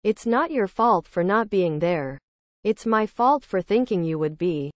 It's not your fault for not being there. It's my fault for thinking you would be.